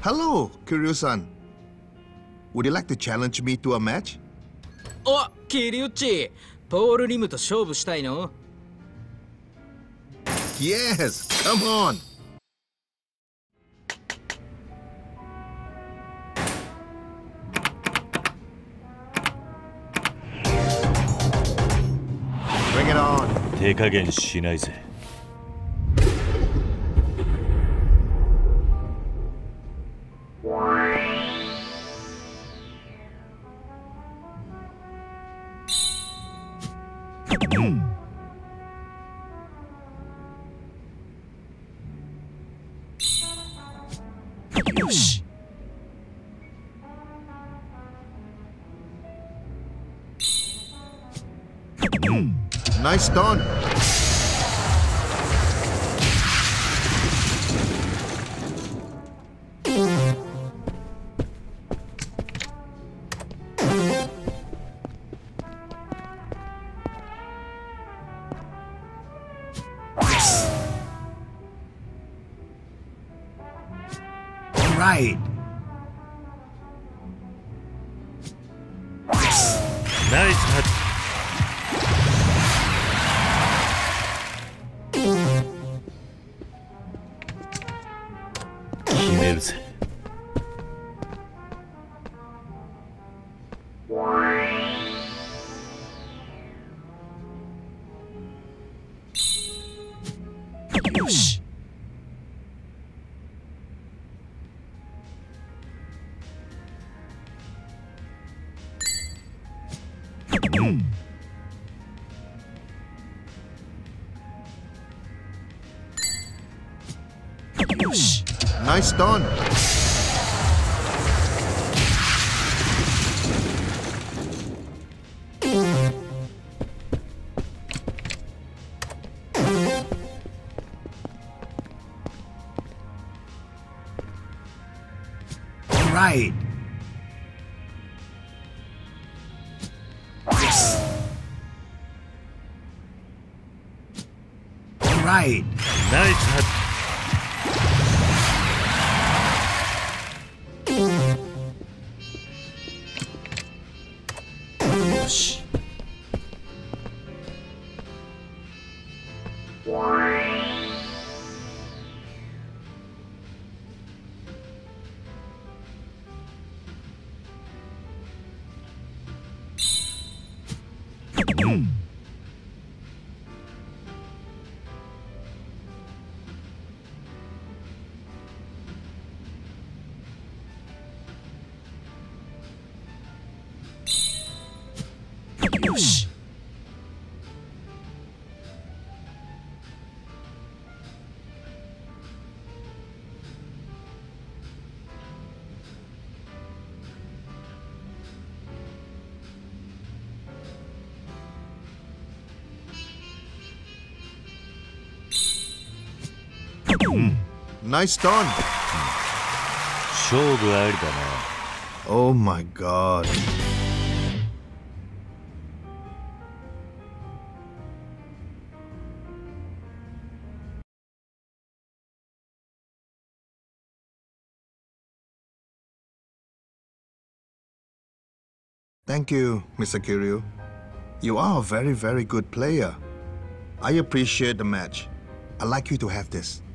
Hello, Kiryu-san. Would you like to challenge me to a match? お、キリュッチ、ポール・リムと勝負したいの？ Yes, come on. Bring it on. 手加減しないぜ。よし。 Nice done. Right. Nice hit. 決めるぜ。よし。よし。 Nice done. Right. Yes. Right. Nice hit. よし。よし。 Nice done. 勝負ありだな。 Oh my god. Thank you, Mr. Kiryu. You are a very, very good player. I appreciate the match. I'd like you to have this.